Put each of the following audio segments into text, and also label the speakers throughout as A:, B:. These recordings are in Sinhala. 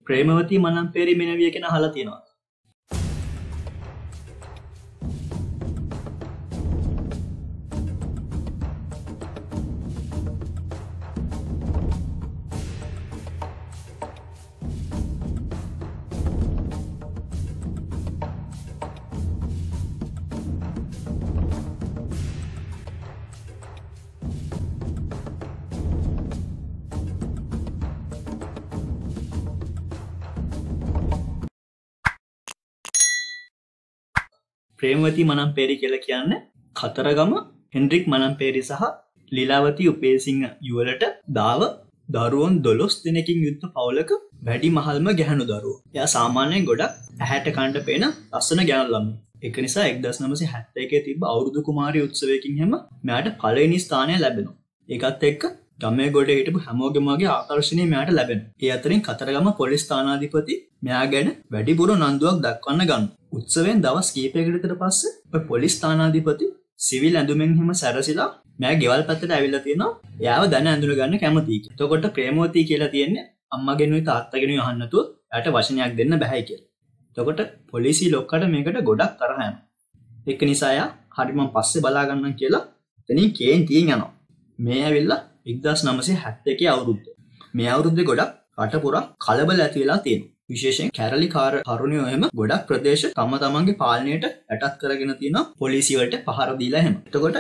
A: ප්‍රේමවතී මනම්පේරි මෙනවිය කියන අහලා තියෙනවා. ප්‍රේමවතී මනම්පේරි කියලා කියන්නේ කතරගම හෙන්රික් මනම්පේරි සහ ලීලාවතී උපේසිංහ යුවලට දාව දරුවන් 12 දෙනෙකින් යුක්ත පවුලක වැඩි මහල්ම ගැහණු දරුවෝ. එයා සාමාන්‍යයෙන් ගොඩක් ඇහැට කණ්ඩ පේන ලස්සන ගැහණු ළමයි. ඒක නිසා 1971 තිබ්බ අවුරුදු කුමාරී උත්සවයකින් හැම මෙයාට පළවෙනි ස්ථානය ලැබෙනවා. ඒකත් එක්ක ගමේ ගොඩේ හිටපු හැමෝගෙම වගේ ආකර්ෂණීය මෙයාට ලැබෙනවා. ඒ අතරින් කතරගම පොලිස් ස්ථානාධිපති මෙයා ගැන වැඩිපුර නන්දුවක් දක්වන්න ගන්නවා. උත්සවයෙන් දවස් කීපයකට විතර පස්සේ ඔය පොලිස් ස්ථානාධිපති සිවිල් ඇඳුමෙන් හිම සැරසිලා මෙයා ගෙවල් පැත්තට ඇවිල්ලා තියෙනවා. එයාව දැන ඇඳුන ගන්න කැමතියි. එතකොට ප්‍රේමවතී කියලා තියෙන්නේ අම්මගෙනුයි තාත්තගෙනුයි අහන්න නැතුව එයාට වචනයක් දෙන්න බෑ කියලා. එතකොට පොලිසිය ලොක්කට මේකට ගොඩක් තරහ යනවා. ඒක නිසා එයා හරි මම පස්සේ බලා ගන්නම් කියලා එතනින් කේන් තියෙන් යනවා. මේ ඇවිල්ලා 1971 අවුරුද්ද. මේ අවුරුද්දේ ගොඩක් රට පුරා කලබල ඇති වෙලා තියෙනවා. විශේෂයෙන් කැරලිකාර තරුණයෝ එහෙම ගොඩක් ප්‍රදේශ තම තමන්ගේ පාලනයට යටත් කරගෙන තියෙනවා පොලිසිය වලට පහර දීලා එහෙම. එතකොට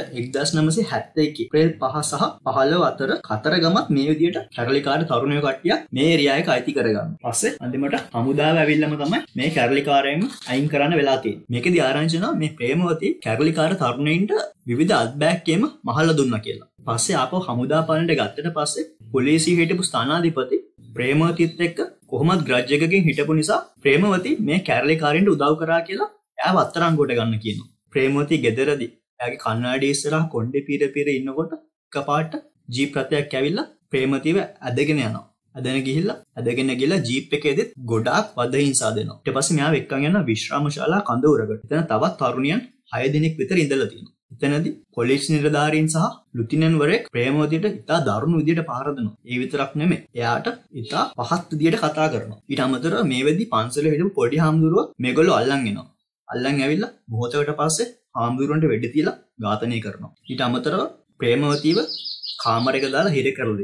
A: 1971 ඒප්‍රිල් 5 සහ 15 අතර කතරගමත් මේ විදිහට කැරලිකාර තරුණයෝ කට්ටියක් මේ ඒරියා එක අයිති කරගන්නවා. පස්සේ අන්තිමට හමුදාව ඇවිල්ලාම තමයි මේ කැරලිකාරයන්ව අයින් කරන්න වෙලා තියෙන්නේ. මේකෙදි ආරංචි වෙනවා මේ ප්‍රේමවතී කැරලිකාර තරුණයින්ට විවිධ අත්බෑක්කේම මහල්ලා දුන්නා කියලා. පස්සේ ආපහු හමුදා පාලනයට ගත්තට පස්සේ පොලිසිය හිටපු ස්ථානාධිපති ප්‍රේමවතීත් එක්ක කොහොමත් ග්‍රජ් එකකින් හිටපු නිසා ප්‍රේමවතී මේ කැරලිකාරයන්ට උදව් කරා කියලා එයාව අත්තරංගුවට ගන්න කියනවා. ප්‍රේමවතී ගෙදරදී එයාගේ කණ්ණාඩිය ඉස්සරහා කොණ්ඩේ පීර ඉන්නකොට එකපාරට ජීප් රථයක් ඇවිල්ලා ප්‍රේමවතීව ඇදගෙන යනවා. ඇදගෙන ගිහලා ජීප් එකේදීත් ගොඩාක් වද හිංසා දෙනවා. ඊට පස්සේ මෙයාව එක්කන් යනවා විශ්‍රාමශාලා කඳවුරකට. එතන තවත් තරුණියන් 6 දෙනෙක් විතර ඉඳලා තියෙනවා. එතනදී පොලිස් නිලධාරීන් සහ ලුතිනන්ට් වරයෙක් ප්‍රේමවතීට ඉතා දරුණු විදියට පහර දෙනවා. ඒ විතරක් නෙමෙයි. එයාට ඉතා පහත් විදියට කතා කරනවා. ඊට අමතරව මේ වෙද්දි පන්සලේ හිටපු පොඩි හාමුදුරුවෝ මේගොල්ලෝ අල්ලන් එනවා. අල්ලන් ඇවිල්ලා මොහොතකට පස්සේ හාමුදුරුවන්ට වෙඩි තියලා ඝාතනය කරනවා. ඊට අමතරව ප්‍රේමවතීව කාමරයක දාලා හිර කරලා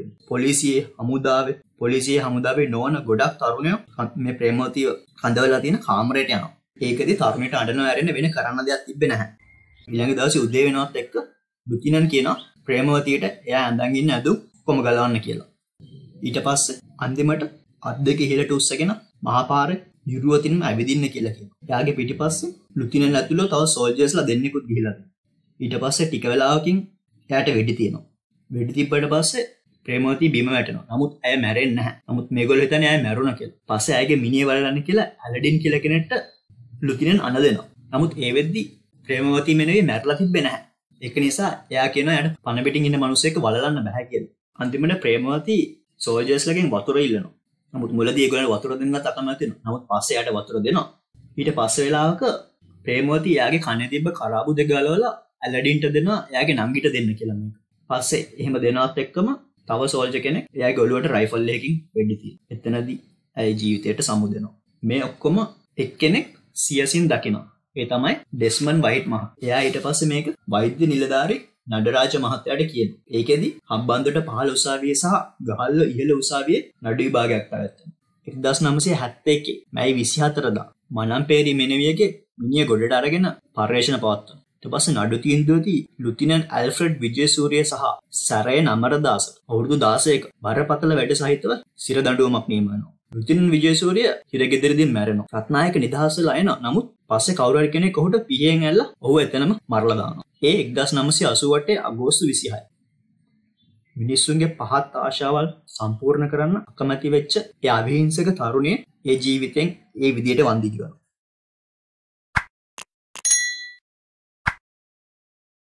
A: දෙනවා. පොලිසියේ හමුදාවේ නොවන ගොඩක් තරුණයෝ මේ ප්‍රේමවතීව කඳවලා තියෙන කාමරයට යනවා. ඒකදී තරුණයට අඬනවා ඇරෙන්න වෙන කරන්න දෙයක් තිබ්බේ නැහැ. ඊළඟ දවසේ උදේ වෙනවත් එක්ක ලුතිනන් කියනවා ප්‍රේමවතීට එයා ඇඳන් ඉන්න ඇඳුම් කොම ගලවන්න කියලා. ඊට පස්සේ අන්තිමට අත් දෙක ඉහළට උස්සගෙන මහා පාරේ නිරුවතින්ම ඇවිදින්න කියලා කියනවා. එයාගේ පිටිපස්සේ ලුතිනන් ඇතුළු තව සෝල්ජර්ස්ලා දෙන්නෙකුත් ගිහිලා තියෙනවා. ඊට පස්සේ ටික වෙලාවකින් එයාට වෙඩි තියෙනවා. වෙඩි තිබ්බට පස්සේ ප්‍රේමවතී බිම වැටෙනවා. නමුත් ඇය මැරෙන්නේ නැහැ. නමුත් මේගොල්ලෝ හිතන්නේ ඇය මැරුණා කියලා. පස්සේ ඇයගේ මිනිය වලලන්න කියලා ඇලඩින් කියලා කෙනෙක්ට ලුතිනන් අණ දෙනවා. නමුත් ඒ වෙද්දි ප්‍රේමවතී මෙනෙවි මැරලා තිබ්බේ නැහැ. ඒක නිසා එයා කියනවා එයාට පණ පිටින් ඉන්න මිනිස්සෙක් වලලන්න බෑ කියලා. අන්තිමට ප්‍රේමවතී සෝල්ජර්ස්ලගෙන් වතුර ඉල්ලනවා. නමුත් මුලදී ඒගොල්ලෝ වතුර දෙන්නත් අකමැති වෙනවා. නමුත් පස්සේ එයාට වතුර දෙනවා. ඊට පස්සේ වෙලාවක ප්‍රේමවතී එයාගේ කනේ තිබ්බ කරාබු දෙක ගලවලා ඇලඩින්ට දෙනවා එයාගේ නංගිට දෙන්න කියලා මේක. පස්සේ එහෙම දෙනවත් එක්කම තව සෝල්ජර් කෙනෙක් එයාගේ ඔළුවට රයිෆල් එකකින් වෙඩි තියනවා. එතනදී ඇයි ජීවිතයට සමුදෙනවා. මේ ඔක්කොම එක්කෙනෙක් සියසින් දකිනවා. ඒ තමයි ඩෙස්මන් වයිට් මහතා. එයා ඊට පස්සේ මේක වෛද්‍ය නිලධාරී නඩරාජ මහත්තයාට කියනවා. ඒකෙදි හම්බන්තොට පහළ උසාවියේ සහ ගහල්ල ඉහළ උසාවියේ නඩු විභාගයක් පැවැත්වෙනවා. 1971 මැයි 24 දා මනම්පේරි මෙනෙවියගේ මිනිහ ගොඩට අරගෙන පර්යේෂණ පවත්වනවා. ඊට පස්සේ නඩු තීන්දුවේදී ලුතිනන්ට් ඇල්ෆ්‍රඩ් විජේසූරිය සහ සරයන් අමරදාස අවුරුදු 16ක බරපතල වැඩ සහිතව සිර දඬුවමක් නියම වෙනවා. ලුතිනන්ට් විජේසූරිය හිරගෙදරදී මැරෙනවා. රත්නායක නිදහස් වෙලා එනවා. නමුත් පස්සේ කවුරු හරි කෙනෙක් ඔහුට පිහියෙන් ඇල්ලලා ඔහු එතනම මරලා දානවා. ඒ 1988 අගෝස්තු 26. මිනිස්සුන්ගේ පහත් ආශාවල් සම්පූර්ණ කරන්න අකමැති වෙච්ච ඒ අවිහිංසක තරුණිය ඒ ජීවිතෙන් ඒ විදියට වන්දි කියනවා.